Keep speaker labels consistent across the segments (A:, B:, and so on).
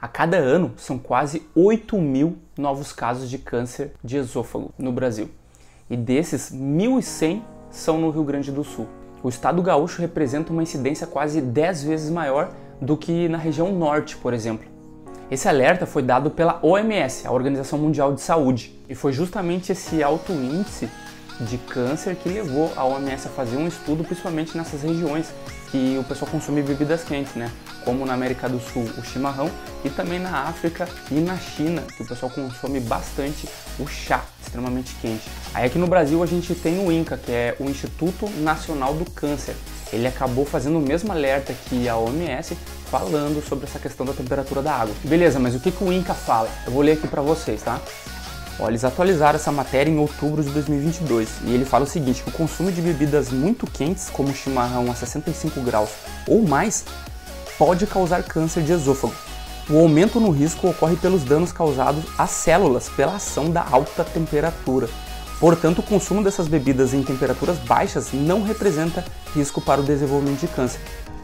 A: A cada ano são quase 8.000 novos casos de câncer de esôfago no Brasil. E desses, 1.100 são no Rio Grande do Sul. O estado gaúcho representa uma incidência quase 10 vezes maior do que na região norte, por exemplo. Esse alerta foi dado pela OMS, a Organização Mundial de Saúde, e foi justamente esse alto índice de câncer que levou a OMS a fazer um estudo principalmente nessas regiões que o pessoal consome bebidas quentes, né? Como na América do Sul o chimarrão e também na África e na China, que o pessoal consome bastante o chá extremamente quente. Aí aqui no Brasil a gente tem o INCA, que é o Instituto Nacional do Câncer. Ele acabou fazendo o mesmo alerta que a OMS, falando sobre essa questão da temperatura da água. Beleza, mas o que o INCA fala? Eu vou ler aqui para vocês, tá? Olha, eles atualizaram essa matéria em outubro de 2022 e ele fala o seguinte, que o consumo de bebidas muito quentes, como chimarrão a 65 graus ou mais, pode causar câncer de esôfago. O aumento no risco ocorre pelos danos causados às células pela ação da alta temperatura. Portanto, o consumo dessas bebidas em temperaturas baixas não representa risco para o desenvolvimento de câncer.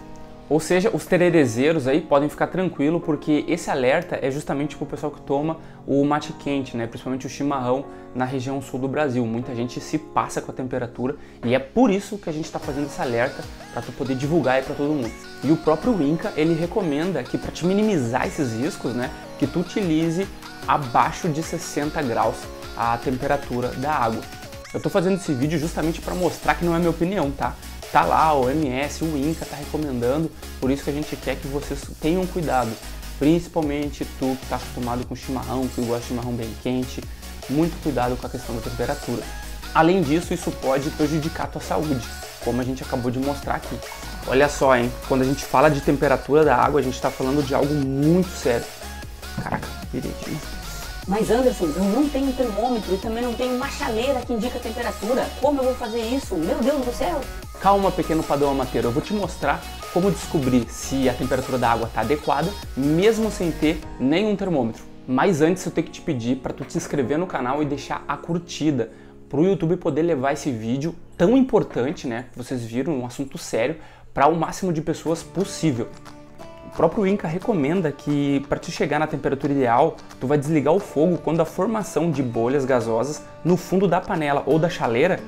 A: Ou seja, os tererezeiros aí podem ficar tranquilos, porque esse alerta é justamente para o pessoal que toma o mate quente, né? Principalmente o chimarrão na região sul do Brasil. Muita gente se passa com a temperatura e é por isso que a gente está fazendo esse alerta, para tu poder divulgar aí para todo mundo. E o próprio INCA, ele recomenda que para te minimizar esses riscos, né, que tu utilize abaixo de 60 graus a temperatura da água. Eu estou fazendo esse vídeo justamente para mostrar que não é minha opinião, tá? Tá lá, o OMS, o INCA tá recomendando, por isso que a gente quer que vocês tenham cuidado, principalmente tu que tá acostumado com chimarrão, que gosta de chimarrão bem quente, muito cuidado com a questão da temperatura. Além disso, isso pode prejudicar a tua saúde, como a gente acabou de mostrar aqui. Olha só, hein, quando a gente fala de temperatura da água, a gente tá falando de algo muito sério. Caraca, direitinho.
B: Mas Anderson, eu não tenho termômetro e também não tenho uma chaleira que indica a temperatura. Como eu vou fazer isso? Meu Deus do céu!
A: Calma, pequeno padrão amateur, eu vou te mostrar como descobrir se a temperatura da água está adequada, mesmo sem ter nenhum termômetro. Mas antes eu tenho que te pedir para tu te inscrever no canal e deixar a curtida, para o YouTube poder levar esse vídeo tão importante, né, que vocês viram, um assunto sério, para o máximo de pessoas possível. O próprio INCA recomenda que para te chegar na temperatura ideal, tu vai desligar o fogo quando a formação de bolhas gasosas no fundo da panela ou da chaleira,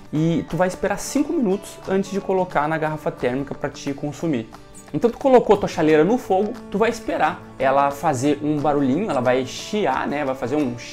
A: e tu vai esperar 5 minutos antes de colocar na garrafa térmica para te consumir. Então tu colocou tua chaleira no fogo, tu vai esperar ela fazer um barulhinho, ela vai chiar, né, vai fazer um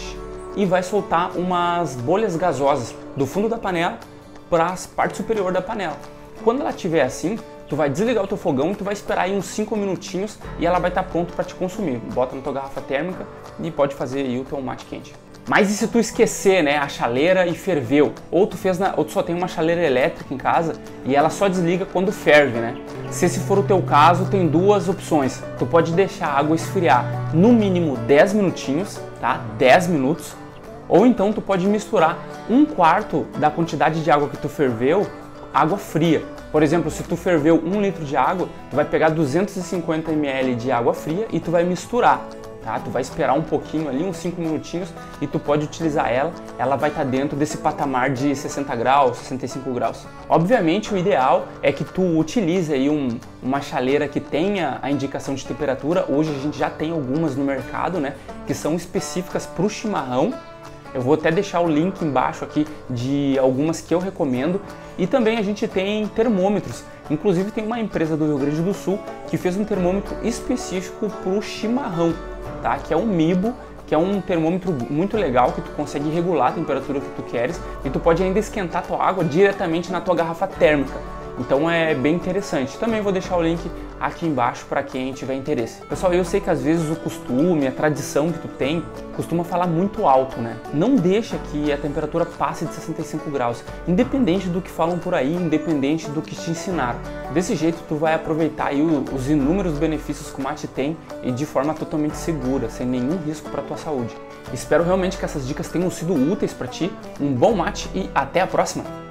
A: e vai soltar umas bolhas gasosas do fundo da panela para a parte superior da panela. Quando ela estiver assim, tu vai desligar o teu fogão e tu vai esperar aí uns 5 minutinhos e ela vai estar pronto para te consumir. Bota na tua garrafa térmica e pode fazer aí o teu mate quente. Mas e se tu esquecer, né, a chaleira e ferveu? Ou tu só tem uma chaleira elétrica em casa e ela só desliga quando ferve, né? Se esse for o teu caso, tem duas opções. Tu pode deixar a água esfriar no mínimo 10 minutinhos, tá? 10 minutos. Ou então tu pode misturar 1/4 da quantidade de água que tu ferveu, água fria. Por exemplo, se tu ferveu 1 litro de água, tu vai pegar 250 ml de água fria e tu vai misturar. Tá? Tu vai esperar um pouquinho ali, uns 5 minutinhos, e tu pode utilizar ela vai estar dentro desse patamar de 60 graus, 65 graus. Obviamente o ideal é que tu utilize aí uma chaleira que tenha a indicação de temperatura. Hoje a gente já tem algumas no mercado, né, que são específicas para o chimarrão. Eu vou até deixar o link embaixo aqui de algumas que eu recomendo. E também a gente tem termômetros. Inclusive tem uma empresa do Rio Grande do Sul que fez um termômetro específico para o chimarrão, tá? Que é um Mibo, que é um termômetro muito legal, que tu consegue regular a temperatura que tu queres e tu pode ainda esquentar a tua água diretamente na tua garrafa térmica. Então é bem interessante. Também vou deixar o link aqui embaixo para quem tiver interesse. Pessoal, eu sei que às vezes o costume, a tradição que tu tem, costuma falar muito alto, né? Não deixa que a temperatura passe de 65 graus, independente do que falam por aí, independente do que te ensinaram. Desse jeito tu vai aproveitar aí os inúmeros benefícios que o mate tem e de forma totalmente segura, sem nenhum risco para a tua saúde. Espero realmente que essas dicas tenham sido úteis para ti. Um bom mate e até a próxima!